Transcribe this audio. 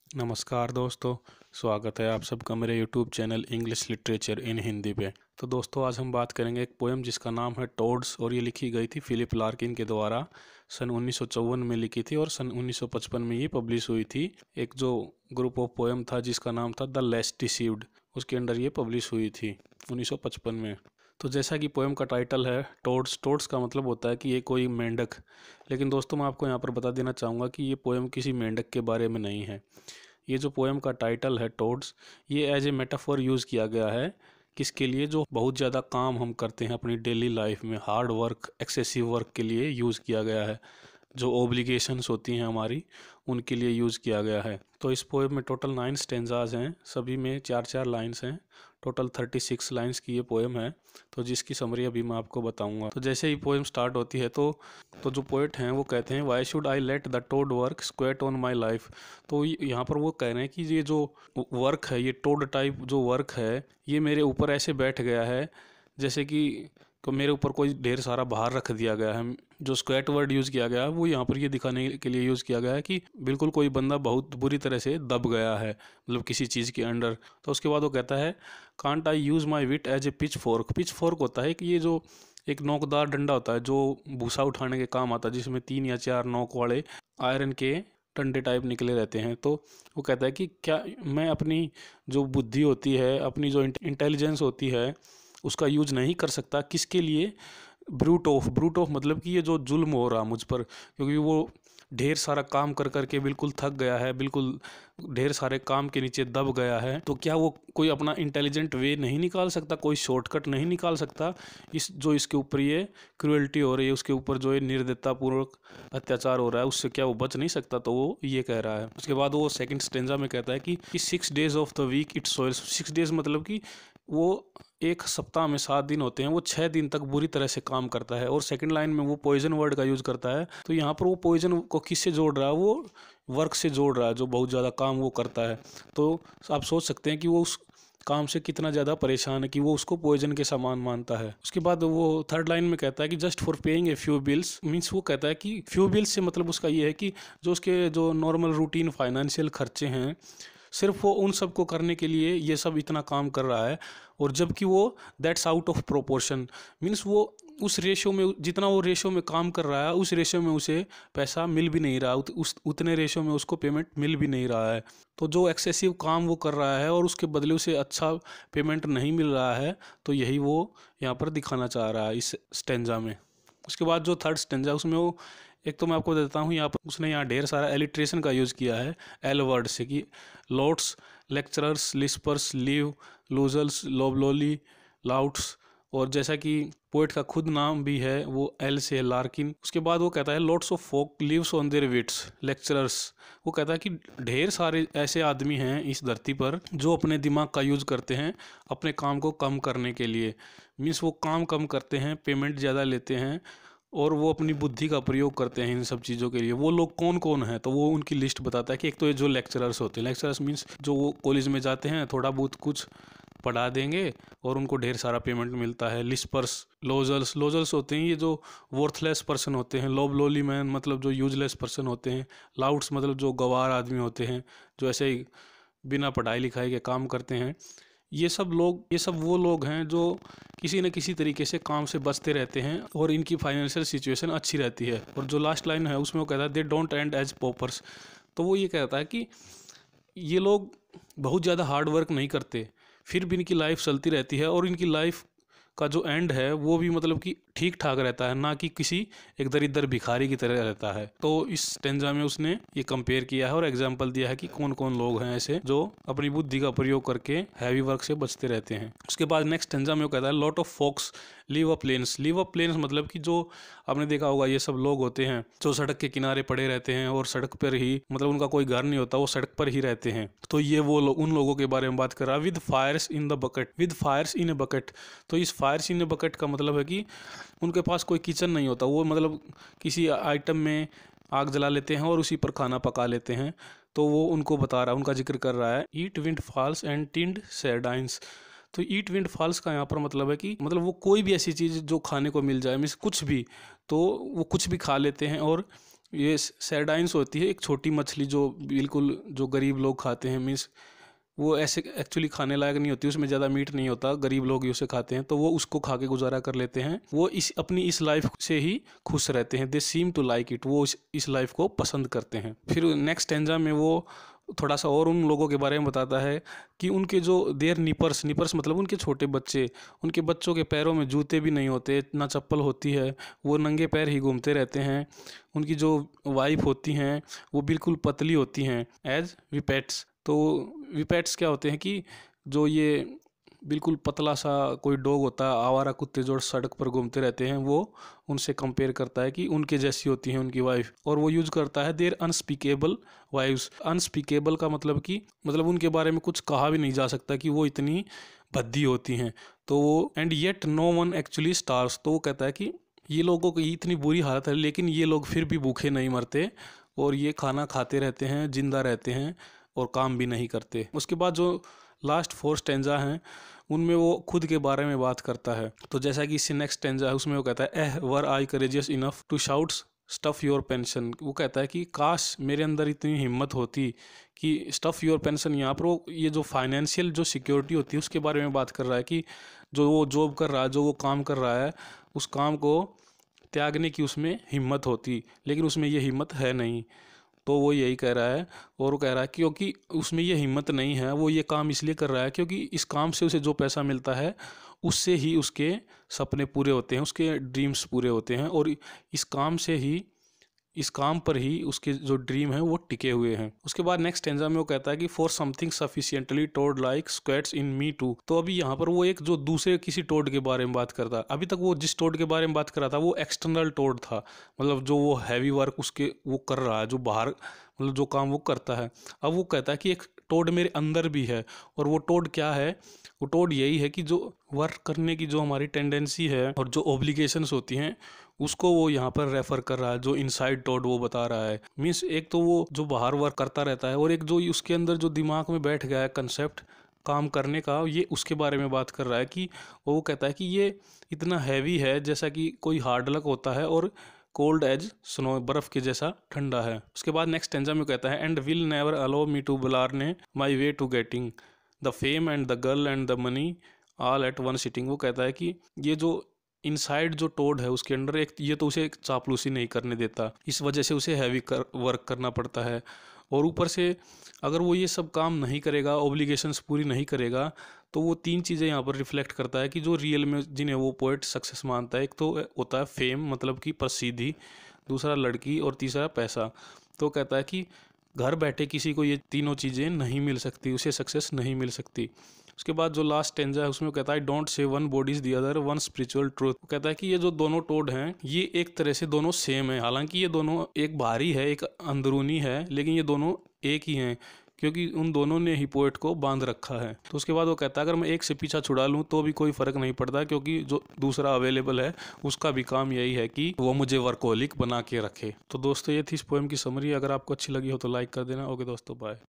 नमस्कार दोस्तों। स्वागत है आप सबका मेरे YouTube channel English literature in Hindi पे। तो दोस्तों आज हम बात करेंगे एक पोएम जिसका नाम है टोड्स और ये लिखी गई थी फिलिप लार्किन के द्वारा। सन 1954 में लिखी थी और सन 1955 में ये पब्लिश हुई थी। एक जो ग्रुप ऑफ पोएम था जिसका नाम था द लेस डिसीव्ड, उसके अंडर ये पब्लिश हुई थी 1955 में। तो जैसा कि पोएम का टाइटल है टोड्स, टोड्स का मतलब होता है कि ये कोई मेंढक। लेकिन दोस्तों मैं आपको यहाँ पर बता देना चाहूँगा कि ये पोएम किसी मेंढक के बारे में नहीं है। ये जो पोएम का टाइटल है टोड्स, ये एज ए मेटाफोर यूज़ किया गया है किसके लिए, जो बहुत ज़्यादा काम हम करते हैं अपनी डेली लाइफ में, हार्ड वर्क, एक्सेसिव वर्क के लिए यूज़ किया गया है। जो ओब्लिगेशंस होती हैं हमारी, उनके लिए यूज़ किया गया है। तो इस पोएम में टोटल 9 स्टेंजाज हैं, सभी में 4-4 लाइन्स हैं। टोटल 36 लाइन्स की ये पोएम है। तो जिसकी समरी अभी मैं आपको बताऊंगा। तो जैसे ही पोएम स्टार्ट होती है तो जो पोएट हैं वो कहते हैं, why should I let the toad work squat on my life. तो यहाँ पर वो कह रहे हैं कि ये जो वर्क है, ये टोड टाइप जो वर्क है, ये मेरे ऊपर ऐसे बैठ गया है जैसे कि मेरे ऊपर कोई ढेर सारा भार रख दिया गया है। जो स्क्वेट वर्ड यूज़ किया गया है वो यहाँ पर ये दिखाने के लिए यूज़ किया गया है कि बिल्कुल कोई बंदा बहुत बुरी तरह से दब गया है, मतलब किसी चीज़ के अंडर। तो उसके बाद वो कहता है, can't I use my wit as a pitchfork. Pitchfork होता है कि ये जो एक नोकदार डंडा होता है जो भूसा उठाने के काम आता है, जिसमें 3 या 4 नोक वाले आयरन के डंडे टाइप निकले रहते हैं। तो वो कहता है कि क्या मैं अपनी जो बुद्धि होती है, अपनी जो इंटेलिजेंस होती है, उसका यूज नहीं कर सकता किसके लिए? ब्रूट ऑफ मतलब कि ये जो जुल्म हो रहा मुझ पर, क्योंकि वो ढेर सारा काम कर करके बिल्कुल थक गया है, बिल्कुल ढेर सारे काम के नीचे दब गया है। तो क्या वो कोई अपना इंटेलिजेंट वे नहीं निकाल सकता, कोई शॉर्टकट नहीं निकाल सकता? इस जो इसके ऊपर ये क्रुएल्टी हो रही है, उसके ऊपर जो ये निर्दयतापूर्वक अत्याचार हो रहा है, उससे क्या वो बच नहीं सकता? तो वो ये कह रहा है। उसके बाद वो सेकंड स्टेंजा में कहता है कि 6 days of the week it soils. 6 days मतलब कि वो एक सप्ताह में 7 दिन होते हैं, वो 6 दिन तक बुरी तरह से काम करता है। और सेकंड लाइन में वो पॉइजन वर्ड का यूज करता है। तो यहाँ पर वो पॉइजन को किससे जोड़ रहा है? वो वर्क से जोड़ रहा है, जो बहुत ज़्यादा काम वो करता है। तो आप सोच सकते हैं कि वो उस काम से कितना ज़्यादा परेशान है कि वो उसको पॉइजन के समान मानता है। उसके बाद वो थर्ड लाइन में कहता है कि just for paying a few bills, means वो कहता है कि फ्यू बिल्स से मतलब उसका ये है कि जो उसके जो नॉर्मल रूटीन फाइनेंशियल खर्चे हैं, सिर्फ वो उन सब को करने के लिए ये सब इतना काम कर रहा है। और जबकि वो that's out of proportion, means वो उस रेशो में, जितना वो रेशो में काम कर रहा है, उस रेशो में उसे पैसा मिल भी नहीं रहा, उतने रेशो में उसको पेमेंट मिल भी नहीं रहा है। तो जो एक्सेसिव काम वो कर रहा है और उसके बदले उसे अच्छा पेमेंट नहीं मिल रहा है, तो यही वो यहाँ पर दिखाना चाह रहा है इस स्टेंजा में। उसके बाद जो थर्ड स्टेंजा, उसमें वो एक तो मैं आपको देता हूँ, यहाँ पर उसने यहाँ ढेर सारा एलिट्रेशन का यूज़ किया है एल वर्ड से, कि lots, lecturers, lispers, leave, losels, loblolly, louts. और जैसा कि पोइट का खुद नाम भी है, वो एल से है, लार्किन। उसके बाद वो कहता है lots of folk lives on their wits, lecturers. वो कहता है कि ढेर सारे ऐसे आदमी हैं इस धरती पर जो अपने दिमाग का यूज़ करते हैं अपने काम को कम करने के लिए। मीन्स वो काम कम करते हैं, पेमेंट ज़्यादा लेते हैं और वो अपनी बुद्धि का प्रयोग करते हैं इन सब चीज़ों के लिए। वो लोग कौन कौन हैं? तो वो उनकी लिस्ट बताता है कि एक तो ये जो लेक्चरर्स होते हैं, लेक्चरर्स मीन्स जो वो कॉलेज में जाते हैं, थोड़ा बहुत कुछ पढ़ा देंगे और उनको ढेर सारा पेमेंट मिलता है। लिस्पर्स, लोजल्स, लोजल्स होते हैं ये जो वर्थलेस पर्सन होते हैं। लोबलोली मैन मतलब जो यूजलेस पर्सन होते हैं। लाउड्स मतलब जो गवार आदमी होते हैं, जो ऐसे ही बिना पढ़ाई लिखाई के काम करते हैं। ये सब वो लोग हैं जो किसी न किसी तरीके से काम से बचते रहते हैं और इनकी फाइनेंशियल सिचुएशन अच्छी रहती है। और जो लास्ट लाइन है उसमें वो कहता है they don't and as paupers. तो वो ये कहता है कि ये लोग बहुत ज़्यादा हार्ड वर्क नहीं करते, फिर भी इनकी लाइफ चलती रहती है और इनकी लाइफ का जो एंड है वो भी मतलब कि ठीक ठाक रहता है, ना कि किसी एक दरिद्र भिखारी की तरह रहता है। तो इस स्टेंजा में उसने ये कंपेयर किया है और एग्जाम्पल दिया है कि कौन कौन लोग हैं ऐसे जो अपनी बुद्धि का प्रयोग करके हैवी वर्क से बचते रहते हैं। उसके बाद नेक्स्ट स्टेंजा में वो कहता है lot of folks live up planes. Live up planes मतलब कि जो आपने देखा होगा ये सब लोग होते हैं जो सड़क के किनारे पड़े रहते हैं और सड़क पर ही, मतलब उनका कोई घर नहीं होता, वो सड़क पर ही रहते हैं। तो ये वो उन लोगों के बारे में बात कर रहा है। With fires in the bucket, with fires in a bucket. तो इस फायर्स इन ए बकेट का मतलब है कि उनके पास कोई किचन नहीं होता, वो मतलब किसी आइटम में आग जला लेते हैं और उसी पर खाना पका लेते हैं। तो वो उनको बता रहा है, उनका जिक्र कर रहा है। Eat windfalls and tinned sardines. तो ईट विंड फॉल्स का यहाँ पर मतलब है कि मतलब वो कोई भी ऐसी चीज़ जो खाने को मिल जाए, मीन्स कुछ भी, तो वो कुछ भी खा लेते हैं और ये सैरडाइन्स होती है, एक छोटी मछली जो बिल्कुल जो गरीब लोग खाते हैं, मीन्स वो ऐसे एक्चुअली खाने लायक नहीं होती, उसमें ज़्यादा मीट नहीं होता, गरीब लोग ही उसे खाते हैं, तो वो उसको खा के गुजारा कर लेते हैं। वो अपनी इस लाइफ से ही खुश रहते हैं। They seem to like it, वो इस लाइफ को पसंद करते हैं। फिर नेक्स्ट स्टैंजा में वो थोड़ा सा और उन लोगों के बारे में बताता है कि उनके जो देयर निपर्स मतलब उनके छोटे बच्चे, उनके बच्चों के पैरों में जूते भी नहीं होते, ना चप्पल होती है, वो नंगे पैर ही घूमते रहते हैं। उनकी जो वाइफ होती हैं वो बिल्कुल पतली होती हैं, एज विपेट्स। तो विपेट्स क्या होते हैं कि जो ये बिल्कुल पतला सा कोई डॉग होता है, आवारा कुत्ते जो सड़क पर घूमते रहते हैं, वो उनसे कंपेयर करता है कि उनके जैसी होती हैं उनकी वाइफ। और वो यूज करता है देयर अनस्पीकेबल वाइफ्स। अनस्पीकेबल का मतलब कि उनके बारे में कुछ कहा भी नहीं जा सकता कि वो इतनी भद्दी होती हैं। तो वो and yet no one actually starves, तो वो कहता है कि ये लोगों की इतनी बुरी हालत है लेकिन ये लोग फिर भी भूखे नहीं मरते, और ये खाना खाते रहते हैं, जिंदा रहते हैं और काम भी नहीं करते। उसके बाद जो लास्ट 4 स्टेंजा हैं उनमें वो खुद के बारे में बात करता है। तो जैसा कि इससे नेक्स्ट स्टेंजा है उसमें वो कहता है ah were I courageous enough to shouts stuff your pension. वो कहता है कि काश मेरे अंदर इतनी हिम्मत होती कि स्टफ़ योर पेंशन, यहाँ पर वो ये जो फाइनेंशियल जो सिक्योरिटी होती है उसके बारे में बात कर रहा है कि जो वो जॉब कर रहा है, जो वो काम कर रहा है, उस काम को त्यागने की उसमें हिम्मत होती, लेकिन उसमें ये हिम्मत है नहीं। तो वो यही कह रहा है, और वो कह रहा है क्योंकि उसमें ये हिम्मत नहीं है, वो ये काम इसलिए कर रहा है क्योंकि इस काम से उसे जो पैसा मिलता है उससे ही उसके सपने पूरे होते हैं, उसके ड्रीम्स पूरे होते हैं, और इस काम पर ही उसके जो ड्रीम है वो टिके हुए हैं। उसके बाद नेक्स्ट स्टेंजा में वो कहता है कि for something sufficiently toad like squats in me too. तो अभी यहाँ पर वो एक जो दूसरे किसी टोड के बारे में बात करता है। अभी तक वो जिस टोड के बारे में बात कर रहा था वो एक्सटर्नल टोड था, मतलब जो वो हैवी वर्क उसके वो कर रहा है, जो बाहर मतलब जो काम वो करता है। अब वो कहता है कि एक टोड मेरे अंदर भी है, और वो टोड क्या है? वो टोड यही है कि जो वर्क करने की जो हमारी टेंडेंसी है और जो ऑब्लिगेशंस होती हैं उसको वो यहाँ पर रेफर कर रहा है, जो इनसाइड टोड वो बता रहा है। मीन्स एक तो वो जो बाहर वर्क करता रहता है, और एक जो उसके अंदर जो दिमाग में बैठ गया है कंसेप्ट काम करने का, ये उसके बारे में बात कर रहा है कि वो कहता है कि ये इतना हैवी है जैसा कि कोई हार्ड लक होता है, और कोल्ड एज स्नो, बर्फ के जैसा ठंडा है। उसके बाद नेक्स्ट स्टेंजा में कहता है and will never allow me to blarney my way to getting the fame and the girl and the money all at one sitting. वो कहता है कि ये जो इनसाइड जो टोड है उसके अंदर एक ये तो उसे एक चापलूसी नहीं करने देता, इस वजह से उसे हैवी वर्क करना पड़ता है। और ऊपर से अगर वो ये सब काम नहीं करेगा, ऑब्लिगेशंस पूरी नहीं करेगा, तो वो 3 चीज़ें यहाँ पर रिफ्लेक्ट करता है कि जो रियल में जिन्हें वो पोएट सक्सेस मानता है। एक तो होता है फेम, मतलब कि प्रसिद्धि, दूसरा लड़की, और तीसरा पैसा। तो कहता है कि घर बैठे किसी को ये तीनों चीज़ें नहीं मिल सकती, उसे सक्सेस नहीं मिल सकती। उसके बाद जो लास्ट स्टेंजा है उसमें कहता है don't say one body is the other one spiritual truth. कहता है कि ये जो दोनों टोड हैं ये एक तरह से दोनों सेम है, हालांकि ये दोनों एक बाहरी है एक अंदरूनी है, लेकिन ये दोनों एक ही हैं क्योंकि उन दोनों ने ही पोएट को बांध रखा है। तो उसके बाद वो कहता है अगर मैं एक से पीछा छुड़ा लूँ तो भी कोई फ़र्क नहीं पड़ता, क्योंकि जो दूसरा अवेलेबल है उसका भी काम यही है कि वो मुझे वर्कोहलिक बना के रखे। तो दोस्तों ये थी इस पोएम की समरी। अगर आपको अच्छी लगी हो तो लाइक कर देना। ओके दोस्तों, बाय।